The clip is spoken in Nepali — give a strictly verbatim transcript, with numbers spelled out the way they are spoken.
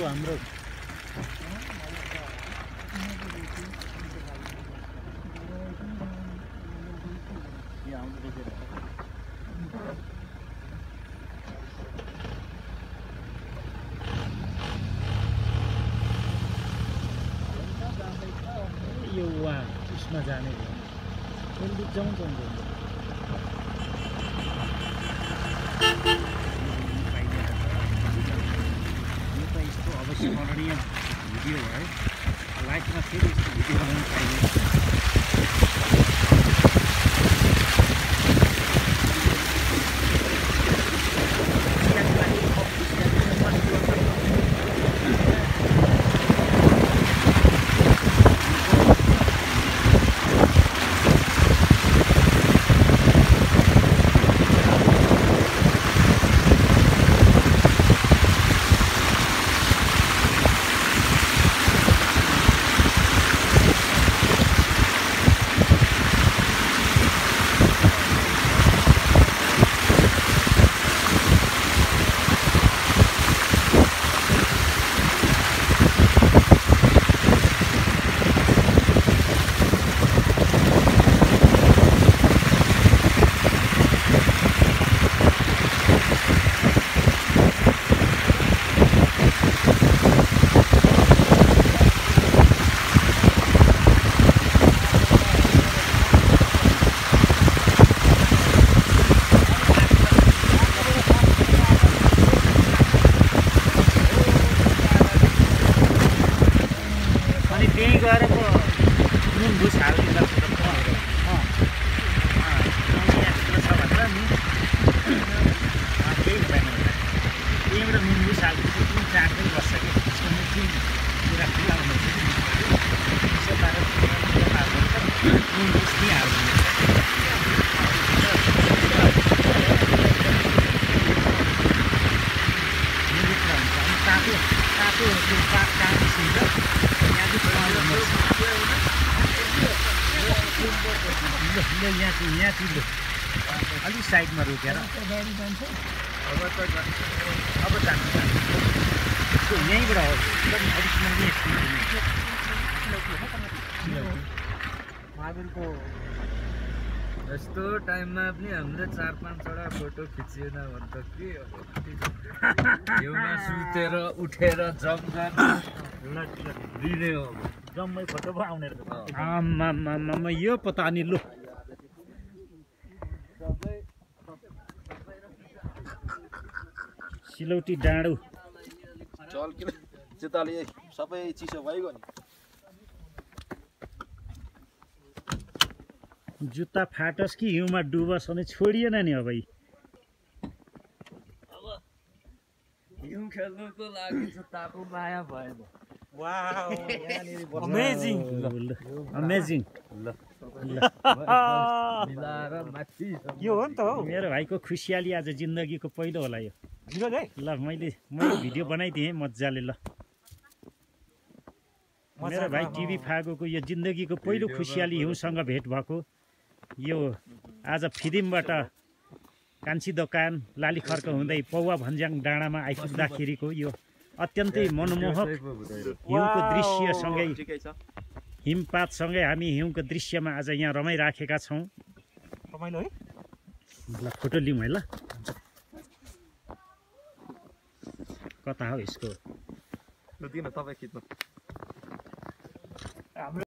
हाम्रो यो वा उसमा जाने भयो जल्दी जाउँ जाउँ जाउँ यो त यस्तो अवश्यमरणीय भिडियो है लाइफमा फेरि यस्तो भिडियो बनाउनु पाइने यहाँ चिल्लो अलिक साइडमा रोकेर अब त अब जान्छ यहीँबाट मादुरको यस्तो टाइममा पनि हामीले चार पाँचवटा फोटो खिचिएन भने त के हिउँमा सुतेर उठेर जम्प दिने हो जम्मै फोटो पो आउने आमा यो पता नि लु सिलौटी डाँडो चल किन चिताले सबै चिसो भइगयो नि जुत्ता फाटस कि हिउँमा डुबस भने छोडिएन नि अब हिउँ खेल्नुको लागि जुत्ताको माया भएन वाउ अमेजिङ अमेजिङ यो हो नि त हो मेरो भाइको खुसियाली आज जिन्दगीको पहिलो होला यो ल मैले मैले भिडियो बनाइदिएँ मजाले ल मेरो भाइ टिभी फागोको यो जिन्दगीको पहिलो खुसियाली हिउँसँग भेट भएको यो आज फिदिमबाट कान्छी दोकान लाली खर्क हुँदै पौवा भन्ज्याङ डाँडामा आइपुग्दाखेरिको यो अत्यन्तै मनमोहक हिउँको दृश्यसँगै हिमपातसँगै हामी हिउँको दृश्यमा आज यहाँ रमाइराखेका छौँ रमाइलो है ल फोटो लिउँ है ल कता हो यसको दिनु तपाईँ खिच्नु